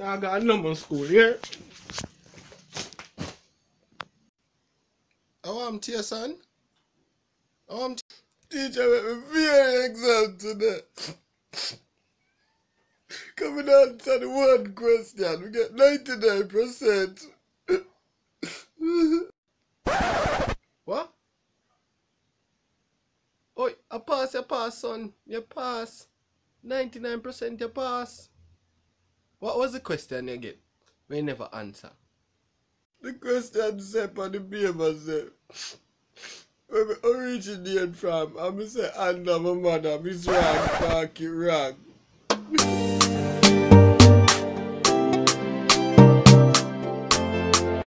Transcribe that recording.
I got a number school here. How am to your son? How am teacher make me fear exam today. Coming answer the one question, we get 99%. What? Oh, you pass, son. You pass. 99% you pass. What was the question again? We never answer. The question said on the paper say, where me originate from, and me say under my mother, Miss Rag, park it wrong.